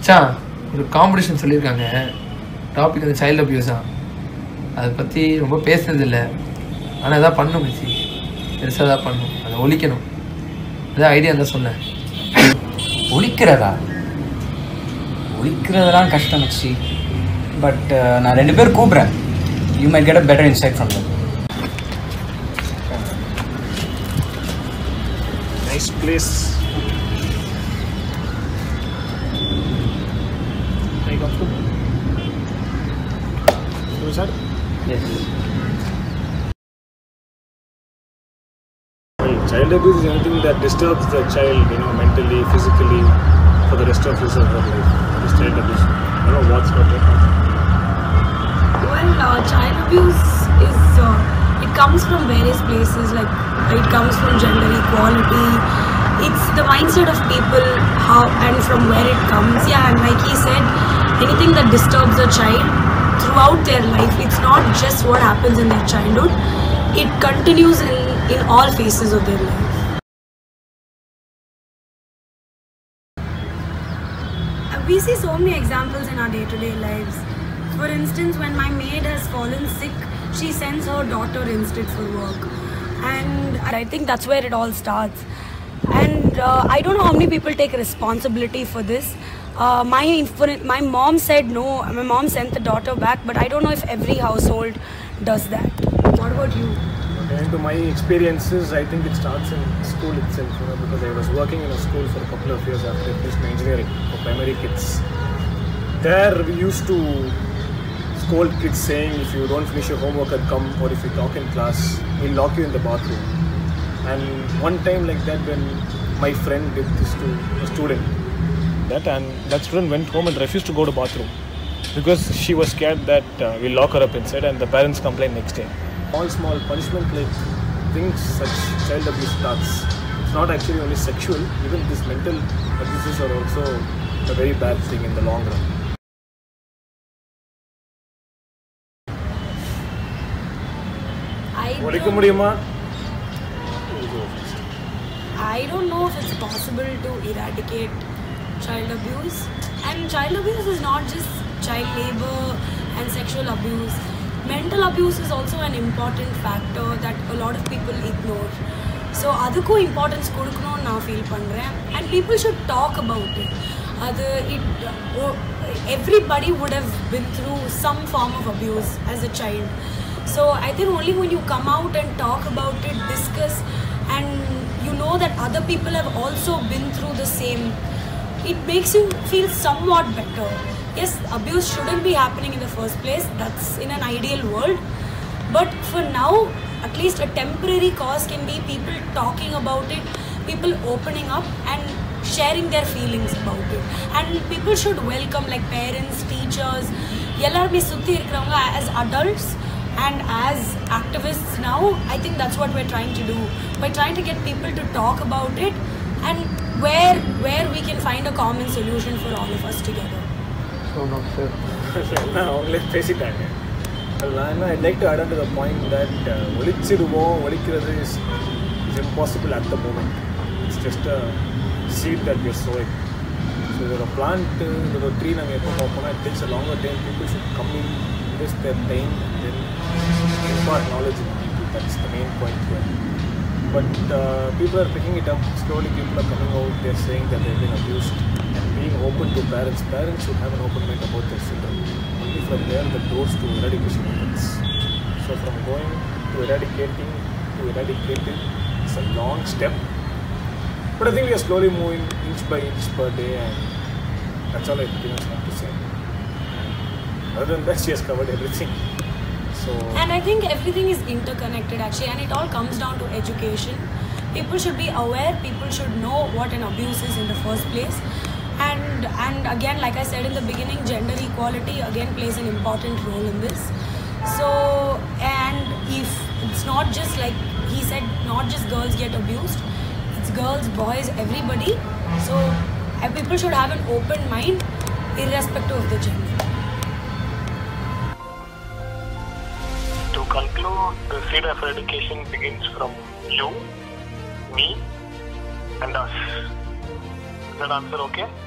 மச்சான் ஒரு காம்படிஷன் சொல்லியிருக்காங்க, டாபிக் வந்து சைல்டு அப்யூஸ் தான். அதை பற்றி ரொம்ப பேசுனதில்லை, ஆனால் எதாவது பண்ணணும் மச்சி, பெருசாக தான் பண்ணணும், அதை ஒழிக்கணும். அதான் ஐடியா தான் சொன்னேன். ஒழிக்கிறதெல்லாம் கஷ்டம் மச்சி. பட் நான் 2 பேர் கூப்பிட்றேன். You might get a better insight from them. Nice place. Are you comfortable? Sir? Yes. Well, child abuse is anything that disturbs the child, mentally, physically, for the rest of his or her life. That is child abuse. I don't know what's not right now. Well, child abuse is, it comes from various places, like it comes from gender equality. It's the mindset of people, how and from where it comes. Yeah, and like he said, anything that disturbs a child throughout their life, it's not just what happens in their childhood, it continues in all phases of their life. We see so many examples in our day-to-day lives. For instance, when my maid has fallen sick, she sends her daughter instead for work, and I think that's where it all starts. And I don't know how many people take responsibility for this. My mom said no, my mom sent the daughter back, but I don't know if every household does that. What about you? According to my experiences, I think it starts in school itself, because I was working in a school for a couple of years after I finished my engineering for primary kids. There we used to scold kids saying, if you don't finish your homework and come, or if you talk in class, we'll lock you in the bathroom. And one time like that, when my friend did this to a student, and that student went home and refused to go to the bathroom because she was scared that we'll lock her up inside, and the parents complained next day. Small punishment like things such child abuse starts. It's not actually only sexual, even these mental abuses are also a very bad thing in the long run. I don't know if it's possible to eradicate child abuse. And child abuse is not just child labor and sexual abuse. Mental abuse is also an important factor that a lot of people ignore. So adukku importance kodukonu na feel pandren, and people should talk about it. Everybody would have been through some form of abuse as a child. So I think only when you come out and talk about it, discuss, and you know that other people have also been through the same, it makes you feel somewhat better. Yes, abuse shouldn't be happening in the first place, that's in an ideal world, but for now, at least a temporary cause can be people talking about it, people opening up and sharing their feelings about it. And people should welcome, like parents, teachers, எல்லாருமே சுத்தி இருக்கிறவங்க as adults and as activists now. I think that's what we're trying to do, by trying to get people to talk about it, and where we can find a common solution for all of us together. So not sure. Let's face it. I'd like to add on to the point that ஒழிக்கிறது is impossible at the moment. It's just a seed that we are sowing. So there's a plant, there's a tree, it takes a longer time. People should come in, invest their time, and then impart knowledge in people. That's the main point here. But people are picking it up. Slowly people are coming out, they're saying that they've been abused, and being open to parents. Parents should have an open mind about their children. Only from there the doors to eradication opens. So from going to eradicating to eradicating, it's a long step. But I think we are slowly moving inch by inch per day, and that's all I pretty much have to say. Other than that, she has covered everything. So, and I think everything is interconnected actually, and it all comes down to education. People should be aware, people should know what an abuse is in the first place. And again, like I said in the beginning, gender equality again plays an important role in this. So, and if it's not just like he said, not just girls get abused, it's girls, boys, everybody. So people should have an open mind irrespective of the gender. to conclude, the seed of eradication begins from you, me, and us. Is that answer okay?